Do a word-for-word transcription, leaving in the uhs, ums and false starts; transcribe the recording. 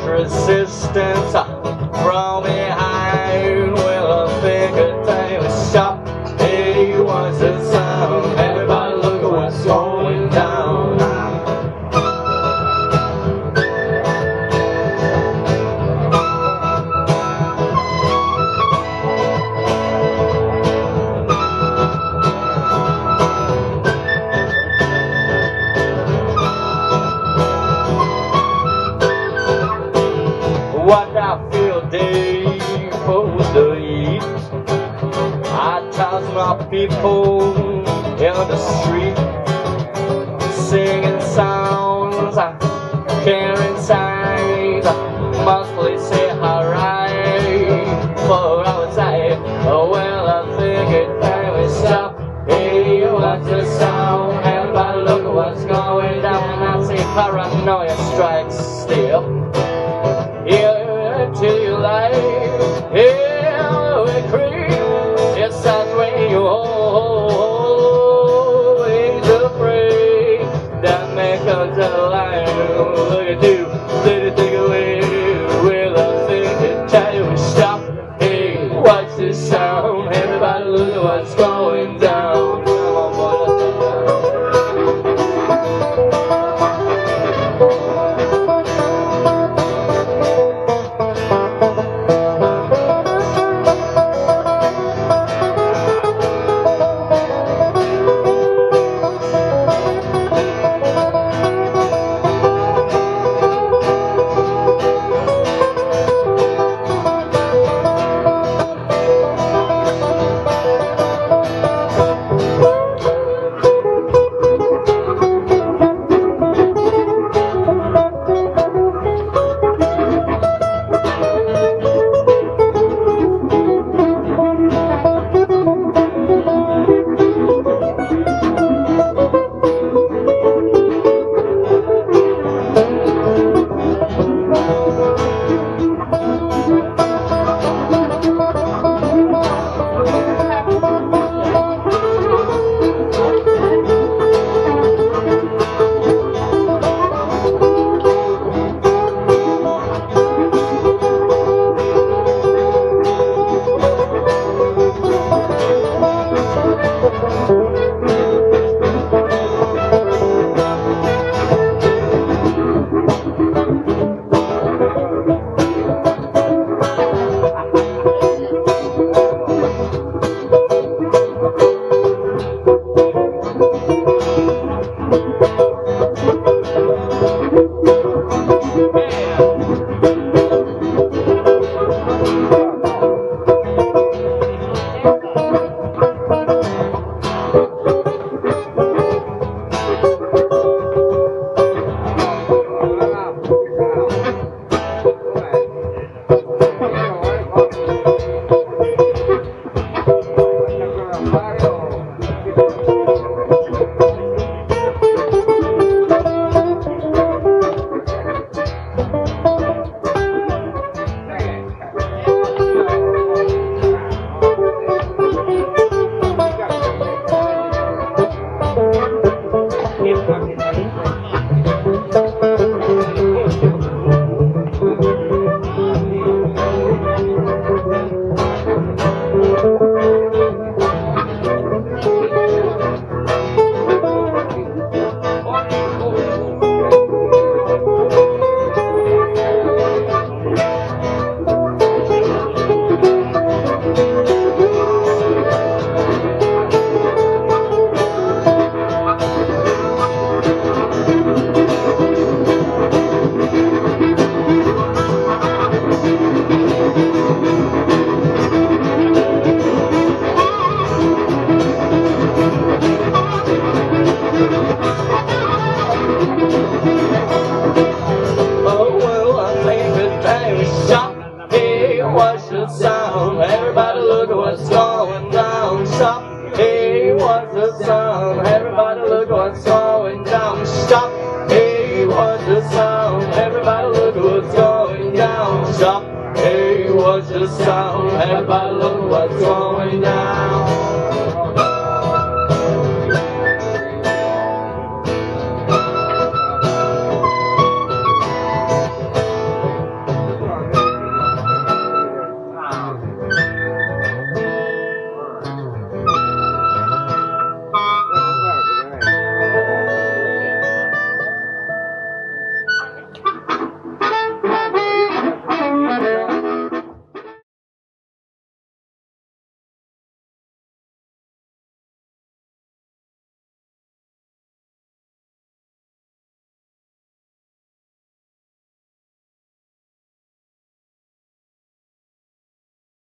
resistance from behind. Well, I figured they would stop. Hey, what's the sound? Everybody look at what's going down. What I feel deep for the heat. I toss my people in the street, singing songs, carrying signs, mostly say alright for outside. Well, I figured I would stop. Hey, what's the sound? Everybody look at what's going down. And I say paranoia strikes still. Yeah, till you like, yeah, we creep. It's that way you always afraid. That man comes alive. Look at you, let it take away. Well, I think it's time to stop. Hey, what's this sound? Everybody look at what's going down. Come on, boy, let's go. Stop, hey, what's the sound? Everybody look what's going down.